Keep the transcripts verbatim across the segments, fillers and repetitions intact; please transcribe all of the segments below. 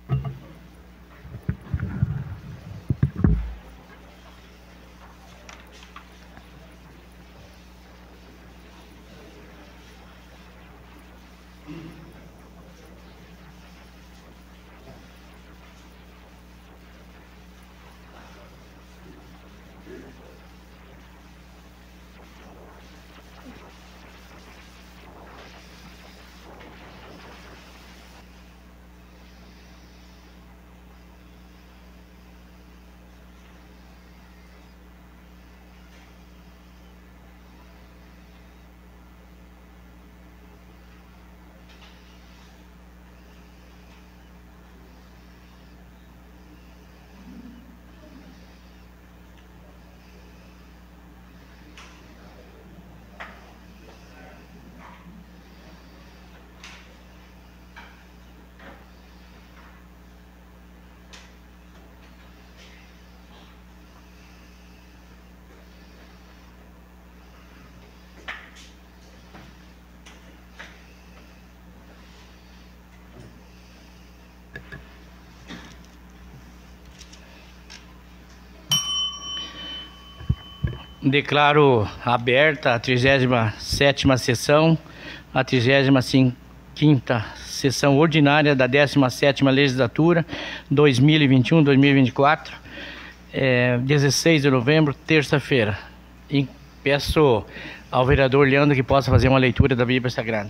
Declaro aberta a trigésima sétima sessão, a trigésima quinta sessão ordinária da décima sétima legislatura dois mil e vinte e um a dois mil e vinte e quatro, é, dezesseis de novembro, terça-feira. E peço ao vereador Leandro que possa fazer uma leitura da Bíblia Sagrada.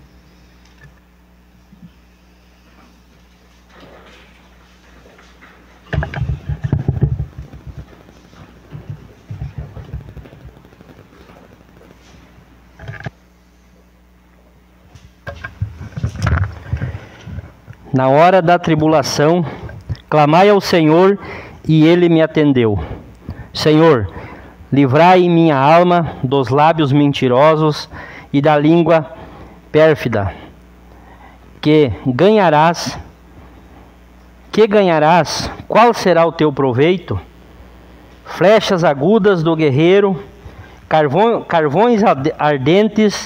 Na hora da tribulação, clamai ao Senhor, e Ele me atendeu. Senhor, livrai minha alma dos lábios mentirosos e da língua pérfida. Que ganharás, que ganharás, qual será o teu proveito? Flechas agudas do guerreiro, carvão, carvões ardentes,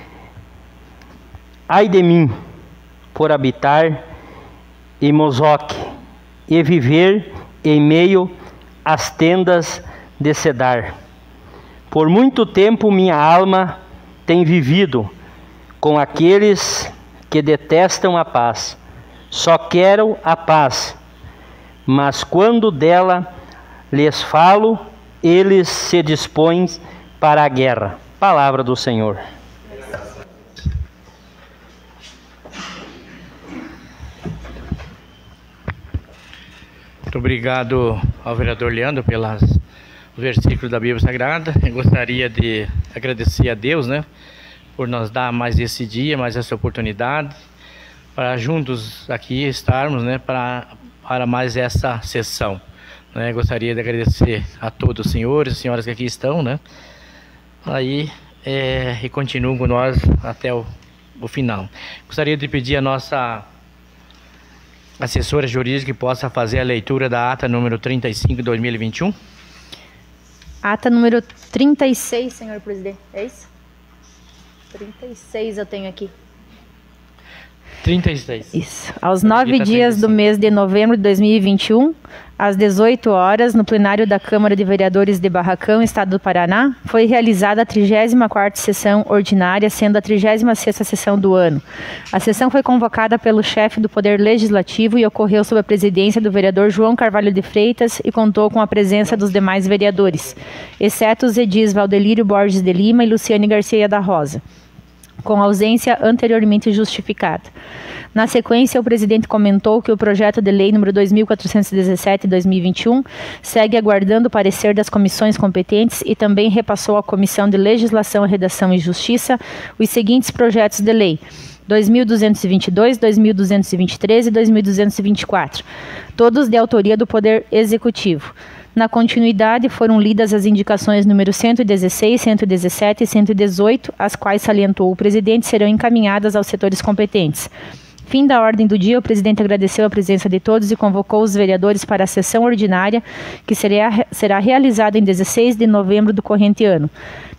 ai de mim, por habitar em Mozoque e viver em meio às tendas de Cedar. Por muito tempo minha alma tem vivido com aqueles que detestam a paz. Só quero a paz, mas quando dela lhes falo, eles se dispõem para a guerra. Palavra do Senhor. Muito obrigado ao vereador Leandro pelos versículos da Bíblia Sagrada. Eu gostaria de agradecer a Deus, né, por nos dar mais esse dia, mais essa oportunidade, para juntos aqui estarmos, né, para, para mais essa sessão. Né. Gostaria de agradecer a todos os senhores e senhoras que aqui estão, né, aí, é, e continuam com nós até o, o final. Gostaria de pedir a nossa assessora jurídica que possa fazer a leitura da ata número trinta e cinco de dois mil e vinte e um. Ata número trinta e seis, senhor presidente. É isso? trinta e seis eu tenho aqui. trinta e seis. Isso. Aos nove dias do mês de novembro de dois mil e vinte e um, às dezoito horas, no plenário da Câmara de Vereadores de Barracão, Estado do Paraná, foi realizada a trigésima quarta sessão ordinária, sendo a trigésima sexta sessão do ano. A sessão foi convocada pelo chefe do Poder Legislativo e ocorreu sob a presidência do vereador João Carvalho de Freitas e contou com a presença dos demais vereadores, exceto os edis Valdelírio Borges de Lima e Luciane Garcia da Rosa, com ausência anteriormente justificada. Na sequência, o presidente comentou que o projeto de lei número dois mil quatrocentos e dezessete de dois mil e vinte e um segue aguardando o parecer das comissões competentes e também repassou à Comissão de Legislação, Redação e Justiça os seguintes projetos de lei: dois mil duzentos e vinte e dois, dois mil duzentos e vinte e três e dois mil duzentos e vinte e quatro, todos de autoria do Poder Executivo. Na continuidade, foram lidas as indicações número cento e dezesseis, cento e dezessete e cento e dezoito, as quais salientou o presidente serão encaminhadas aos setores competentes. Fim da ordem do dia, o presidente agradeceu a presença de todos e convocou os vereadores para a sessão ordinária, que será, será realizada em dezesseis de novembro do corrente ano.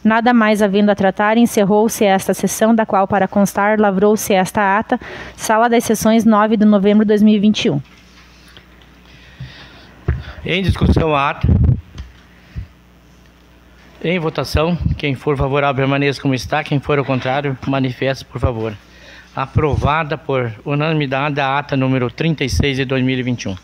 Nada mais havendo a tratar, encerrou-se esta sessão, da qual, para constar, lavrou-se esta ata, Sala das Sessões, nove de novembro de dois mil e vinte e um. Em discussão a ata. Em votação, quem for favorável permaneça como está, quem for ao contrário, manifeste, por favor. Aprovada por unanimidade a ata número trinta e seis de dois mil e vinte e um.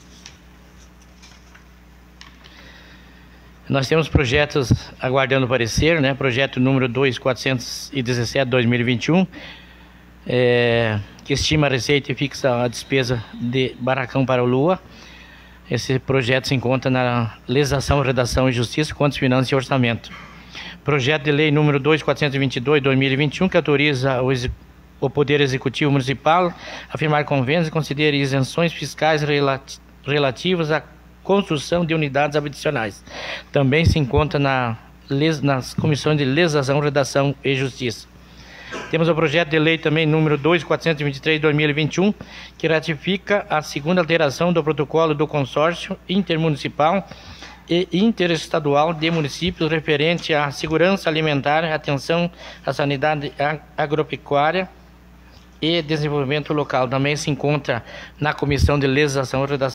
Nós temos projetos aguardando parecer, né? Projeto número dois mil quatrocentos e dezessete de dois mil e vinte e um, é, que estima a receita e fixa a despesa de Barracão para o Lua. Esse projeto se encontra na Legislação, Redação e Justiça, Contas, Finanças e Orçamento. Projeto de lei número dois mil quatrocentos e vinte e dois de dois mil e vinte e um, que autoriza o, o Poder Executivo Municipal a firmar convênios e conceder isenções fiscais relati relativas à construção de unidades habitacionais. Também se encontra na, nas comissões de Legislação, Redação e Justiça. Temos o projeto de lei também número dois mil quatrocentos e vinte e três de dois mil e vinte e um, que ratifica a segunda alteração do protocolo do consórcio intermunicipal e interestadual de municípios referente à segurança alimentar, atenção à sanidade agropecuária e desenvolvimento local. Também se encontra na Comissão de Legislação, Redação